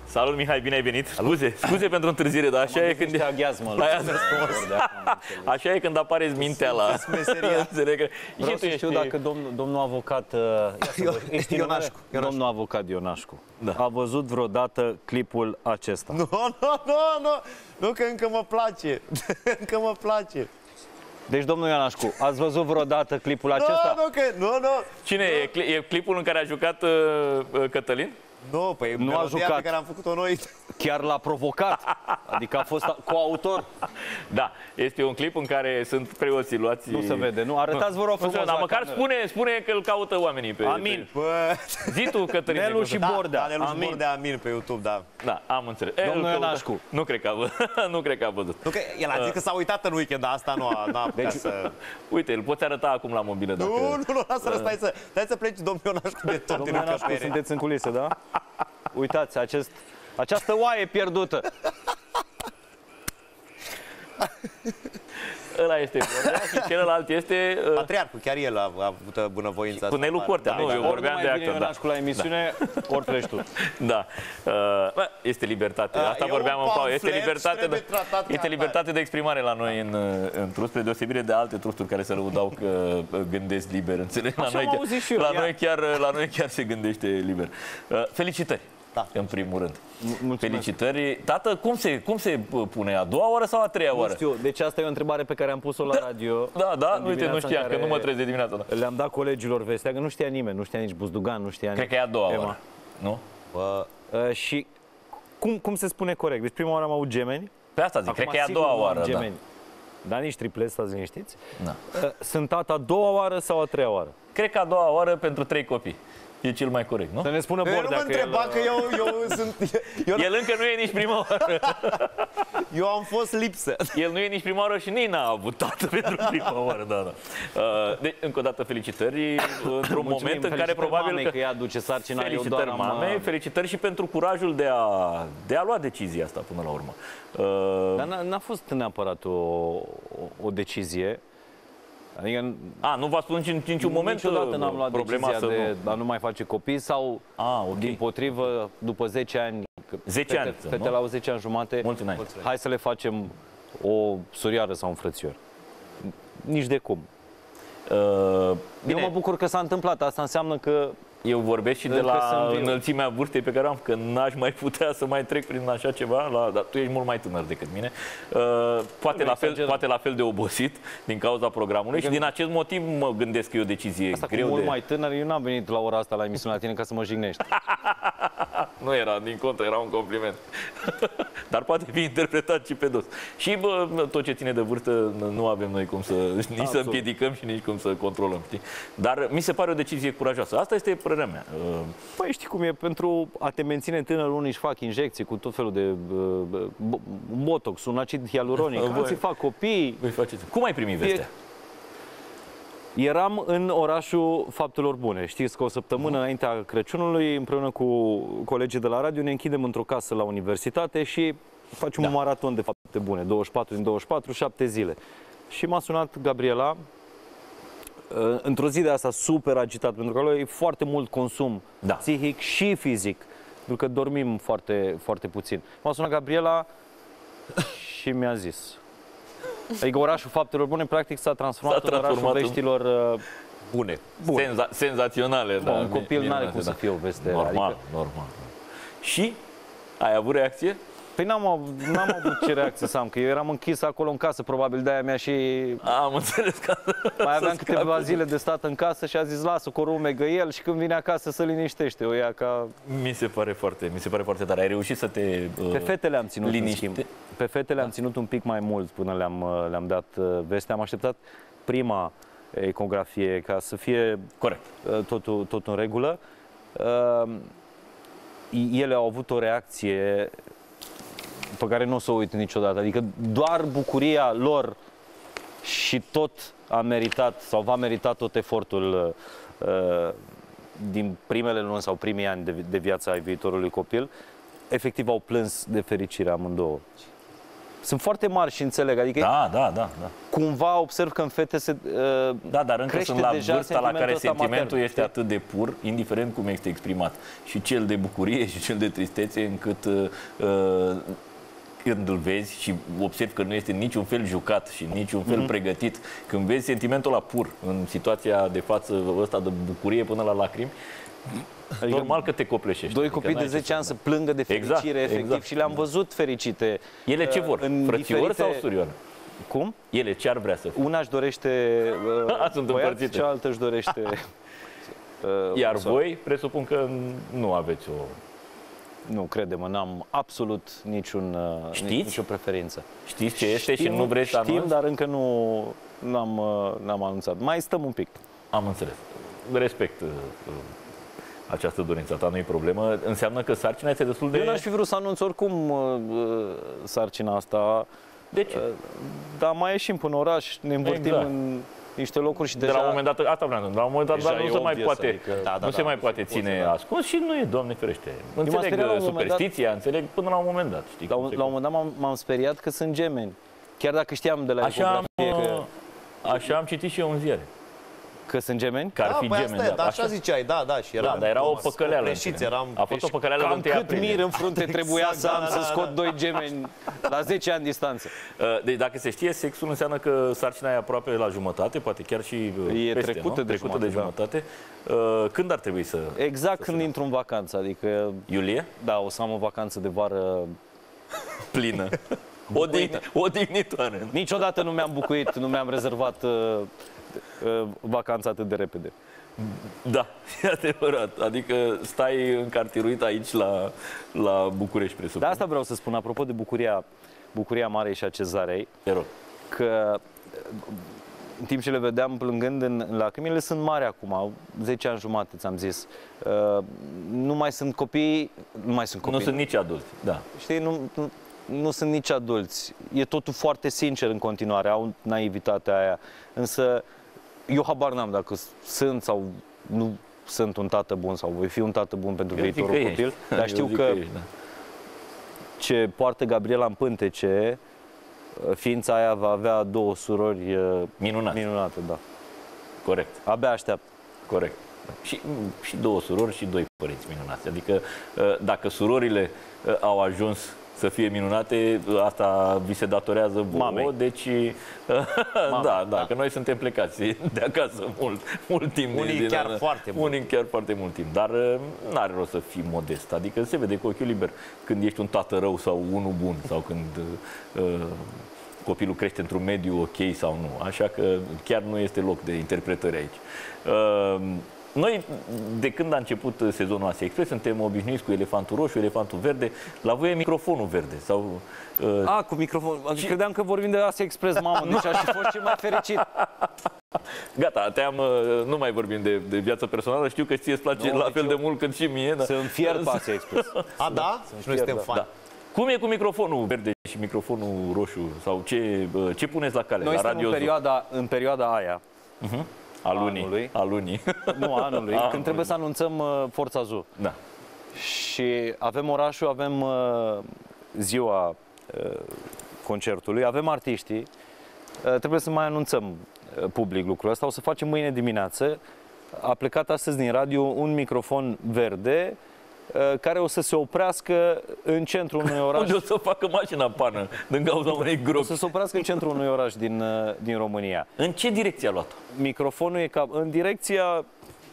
Salut, Mihai, bine ai venit. Scuze pentru întârziere, dar așa e când... Așa e când apare minteala. Vreau să știu dacă domnul avocat domnul avocat Ionașcu a văzut vreodată clipul acesta. Nu, că încă mă place. Încă mă place. Deci, domnul Ionașcu, ați văzut vreodată clipul acesta? Nu. Cine e? E clipul în care a jucat Cătălin? Nu, păi nu a jucat. Pe care am făcut-o noi. Chiar l-a provocat. Adică a fost coautor. Da, este un clip în care sunt preoții luați... Nu se vede, nu? Arătați, vă rog frumos. Dar măcar spune că îl caută oamenii pe... Amin. Zi tu, Cătălin. Nelu și Bordea. Nelu și Bordea, Amin pe YouTube, da. Da, am înțeles. Domnul Ionașcu. Nu cred că a văzut. Nu, că el a zis că s-a uitat în weekend, dar asta nu a putea să... Uite, îl poți arăta acum la mobilă dacă... Nu, lasă, stai să pleci, domnul Ionașcu, de tot. Domnul Ionașcu, sunteți în culise, da? Uitați, această oaie pierdută. Ăla este Bordea și celălalt este... Patriarhul, chiar el a avut bunăvoința. Cu Nelu Cortea, nu, eu vorbeam de actor. Ionașcu la emisiune, ori pleci tu. Da. Este libertate. Asta vorbeam în pauză. Este libertate de exprimare la noi în trust, spre deosebire de alte trusturi care se lăudau că gândesc liber. Înțelegi? La noi chiar se gândește liber. Felicitări. Da. În primul rând. Mulțumesc. Felicitări. Tată, cum se pune? A doua oară sau a treia oară? Nu știu, deci asta e o întrebare pe care am pus-o la radio. Da, uite, nu știam, că nu mă trezesc de dimineața. Da. Le-am dat colegilor vestea, că nu știa nimeni, nu știa nici Buzdugan, nu știa Cred că e a doua oară, nu? Și cum se spune corect? Deci prima oară am avut gemeni. Pe asta zic, cred că e a doua oară, gemeni. Da, nici triplezi, stați liniștiți. Da. Sunt tata a doua oară sau a treia oară? Cred că a doua oară pentru 3 copii. E cel mai corect, nu? Să ne spună Bordea că eu sunt... El încă nu e nici prima oară. Eu am fost lipsă. El nu e nici prima oară și nici n-a avut tată pentru prima oară, da. Deci, încă o dată, felicitări într-un moment în care probabil că ea aduce sarcina. Felicitări mamei, felicitări și pentru curajul de a lua decizia asta până la urmă. Dar n-a fost neapărat o decizie. Adică, nu v-a spus în niciun moment niciodată n-am luat problema decizia de a nu mai face copii sau, dimpotrivă, după 10 ani, 10 ani, fetele au 10 ani jumate, hai să le facem o surioară sau un frățior. Nici de cum. Eu mă bucur că s-a întâmplat. Asta înseamnă că eu vorbesc și de la înălțimea vârstei pe care am, că n-aș mai putea să mai trec prin așa ceva, dar tu ești mult mai tânăr decât mine. Poate la fel de obosit din cauza programului și din acest motiv mă gândesc că e o decizie greu mult mai tânăr, eu n-am venit la ora asta la emisiunea la tine ca să mă jignești. Nu era, din contră, era un compliment. Dar poate fi interpretat și pe dos. Și tot ce ține de vârstă nu avem noi cum să nici să împiedicăm și nici cum să controlăm, știi? Dar mi se pare o decizie curajoasă. Asta este părerea mea. Păi știi cum e, pentru a te menține tânăr, unii își fac injecții cu tot felul de botox, un acid hialuronic, alții fac copii. Cum ai primit vestea? Eram în orașul Faptelor Bune. Știți că o săptămână înaintea Crăciunului, împreună cu colegii de la radio, ne închidem într-o casă la universitate și facem un maraton de fapte bune, 24 din 24, 7 zile. Și m-a sunat Gabriela, într-o zi de asta super agitat, pentru că e foarte mult consum psihic și fizic, pentru că dormim foarte, foarte puțin. M-a sunat Gabriela și mi-a zis... Adică orașul Faptelor Bune, practic, s-a transformat în orașul veștilor bune. Senzaționale. Da, un copil n-are cum să fie o veste. Normal. Și? Ai avut reacție? Păi n-am avut ce reacție să am, că eu eram închis acolo în casă, probabil de-aia mi-a și... Am înțeles că... Mai aveam câteva zile de stat în casă și a zis, lasă, că o rumegă el și când vine acasă să liniștește. O ia ca... Mi se pare foarte tare. Ai reușit să te Pe fetele am ținut, în schimb. Pe fetele am ținut un pic mai mult până le-am dat veste. Am așteptat prima ecografie ca să fie corect. Tot în regulă. Ele au avut o reacție pe care nu o să o uit niciodată. Adică doar bucuria lor și tot a meritat sau va merita tot efortul din primele luni sau primii ani de viața ai viitorului copil. Efectiv au plâns de fericire amândouă. sunt foarte mari și înțeleg. Adică Da. cumva observ că în fete se Da, dar încă crește sunt la deja vârsta la care sentimentul ăsta sentimentul matern. este atât de pur, indiferent cum este exprimat. Și cel de bucurie și cel de tristețe, încât când îl vezi și observi că nu este niciun fel jucat și niciun fel pregătit, când vezi sentimentul ăla pur în situația de față ăsta de bucurie până la lacrimi, adică normal că te copleșești. Doi Adică copii de n-ai ce 10 ani să- să plângă de fericire, efectiv, și le-am văzut fericite. Ele ce vor? în Frățiori sau surioară? Cum? Ele ce ar vrea să fie? Una își dorește Sunt băiat, împărțite. cealaltă își dorește Iar soră. voi, presupun că nu aveți o... Nu, crede-mă, n-am absolut Știți? nicio preferință. Știți ce este și nu vreți să Știm, anunți? dar încă n-am anunțat. Mai stăm un pic. Am înțeles. Respect această dorință ta, nu-i problemă. Înseamnă că sarcina este destul de... Eu n-aș fi vrut să anunț oricum sarcina asta, De ce? dar mai ieșim până oraș, ne învârtim Exact. în niște locuri și De deja... la un moment dat, asta vreau să spun, la un moment dat, Deja dar nu e se mai obvious, poate, adică- nu se mai poate ține ascuns și nu e, Doamne ferește. Înțeleg speriat la un moment dat- superstiția, înțeleg până la un moment dat. Știi La cum un se moment dat m-am speriat că sunt gemeni. Chiar dacă știam de la Așa ecografie așa am citit și eu în ziare. că sunt gemeni. Că ar fi păi gemeni, asta e, dar Așa- așa ziceai, da, și era... Da, dar era o păcăleală. Preșiți, înțeleg. eram... A fost o păcăleală de Cam 1 cât aprilie. mir în frunte trebuia Exact, să am da, să da, scot da. doi gemeni la 10 ani distanță. Deci dacă se știe, sexul înseamnă că sarcina e aproape la jumătate, poate chiar și E peste, trecută nu? de trecută de jumătate, jumătate. Când ar trebui să... Exact când intru în vacanță, adică Iulie? da, o să am o vacanță de vară. Plină. Odihnitoare. Niciodată nu mi-am bucuit, nu mi-am rezervat vacanța atât de repede. Da, e adevărat. Adică stai încartiruit aici la București, presupun. De asta vreau să spun, apropo de bucuria Marei și a Cezarei, Te rog. că în timp ce le vedeam plângând în lacrimi, ele sunt mari acum, au 10 ani jumate, ți-am zis. Nu mai sunt copii, Nu sunt nici adulți, da. știi, nu sunt nici adulți. E totul foarte sincer în continuare, au naivitatea aia. Însă eu habar n-am dacă sunt sau nu sunt un tată bun sau voi fi un tată bun pentru Eu zic viitorul că copil. ești. Dar Eu știu zic că ești, da. ce poartă Gabriela în pântece, ființa aia va avea două surori minunate, da. Corect, Abia aștept. corect. Și două surori și doi părinți minunați. Adică dacă surorile au ajuns să fie minunate, asta vi se datorează vouă, Mamei. deci da, că noi suntem plecați de acasă mult timp. Unii chiar foarte mult. Unii chiar foarte mult timp, dar n-are rost să fii modest, adică se vede cu ochiul liber când ești un tată rău sau unul bun sau când copilul crește într-un mediu ok sau nu, așa că chiar nu este loc de interpretări aici. Noi, de când a început sezonul Asia Express, suntem obișnuiți cu elefantul roșu, elefantul verde. La voi e microfonul verde sau... Cu microfon. Credeam că vorbim de Asia Express, mamă, deci aș fi fost cel mai fericit. Gata, nu mai vorbim de viața personală, știu că ție îți place la fel de mult cât și mie. Să înfier pe Asia Express. A, da? Și noi suntem fani. Da. Cum e cu microfonul verde și microfonul roșu? Sau ce puneți la cale? Noi la suntem în perioada aia, a lunii. anului. A lunii. nu anului, când trebuie să anunțăm Forța Zoo. Da. Și avem orașul, avem ziua concertului, avem artiștii, trebuie să mai anunțăm public lucrul ăsta. O să facem mâine dimineață. A plecat astăzi din radio un microfon verde care o să se oprească în centrul unui oraș. Unde o să facă mașina pană din cauza unei O gropi. să se oprească în centrul unui oraș din România. În ce direcție a luat-o? Microfonul e în direcția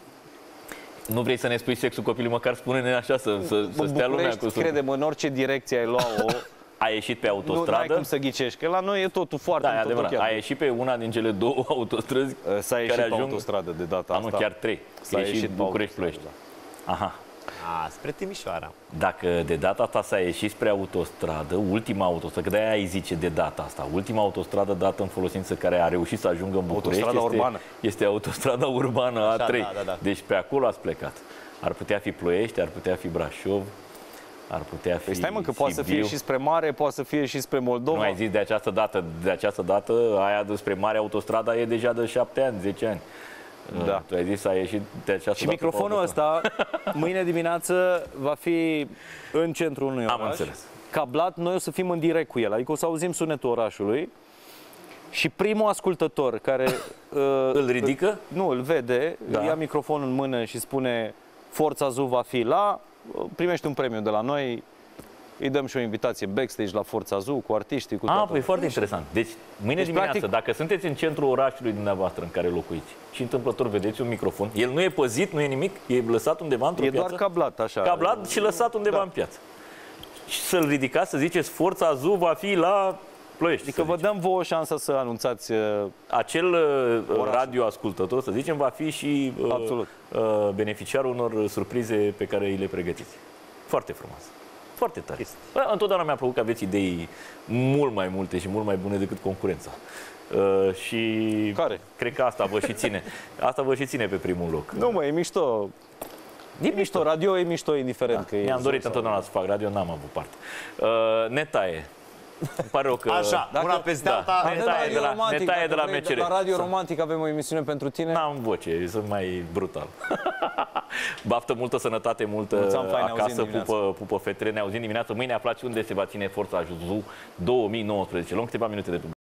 Nu vrei să ne spui sexul copilului, măcar spune-ne așa să stea lumea cu sună. credem, în orice direcție ai lua-o, A ieșit pe nu ai autostradă? cum să ghicești, că la noi e totul foarte Da, e adevărat. întotocheat. A ieșit pe una din cele două autostrăzi S-a ieșit care pe ajung... autostradă de data A, asta. nu, chiar trei. S-a E și ieșit pe București-Ploiești. autostradă, Aha. A, spre Timișoara. Dacă de data asta s-a ieșit spre autostradă, ultima autostradă, că de-aia îi zice de data asta, ultima autostradă dată în folosință care a reușit să ajungă în București Autostrada urbană. este autostrada urbană A3. Așa, da. Deci pe acolo ați plecat. Ar putea fi Ploiești, ar putea fi Brașov, ar putea fi Păi stai mă, că poate să fie Sibiu. și spre mare, poate să fie și spre Moldova. Nu ai zis de această dată, aia despre mare autostrada e deja de 7 ani, 10 ani. Da. Tu ai zis să a ieșit de această Și dată microfonul pe ăsta, mâine dimineață, va fi în centrul unui oraș. Am înțeles. cablat, noi o să fim în direct cu el, adică o să auzim sunetul orașului și primul ascultător care Îl ridică? nu, îl vede, Da. ia microfonul în mână și spune Forța ZU va fi la, primește un premiu de la noi, îi dăm și o invitație backstage la Forța ZU cu artiștii, cu toată. Păi foarte interesant. Deci, mâine dimineață, practic- dacă sunteți în centrul orașului dumneavoastră în care locuiți și întâmplător vedeți un microfon, el nu e păzit, nu e nimic, e lăsat undeva într-o E piață. doar cablat, așa. Cablat și lăsat undeva în piață. Și să-l ridicați, să ziceți, Forța ZU va fi la Ploiești. Adică să vă zicem. dăm vouă șansa să anunțați Acel radioascultător, să zicem, va fi și Absolut. beneficiarul unor surprize pe care îi le pregătiți. Foarte frumos. Foarte tare. Bă, întotdeauna mi-a plăcut că aveți idei mult mai multe și mult mai bune decât concurența. Și Care? cred că asta vă și ține. Asta vă și ține pe primul loc. Nu, mă, e mișto. E mișto, radio e mișto, indiferent că e... Mi-am dorit întotdeauna să fac radio, n-am avut parte. Netaie. Îmi pare rău că... Așa, una peste alta. Avem Netaie Radio de la- Romantic, netaie de la dacă vrei, MCR. La Radio Romantic avem o emisiune pentru tine. N-am voce, sunt mai brutal. Baftă, multă sănătate, multă Mulțumim, fain, ne auzim acasă, dimineața. pupă fetele, ne auzim dimineața. Mâine aflați unde se va ține Forța ZU 2019. Luăm câteva minute de publicitate.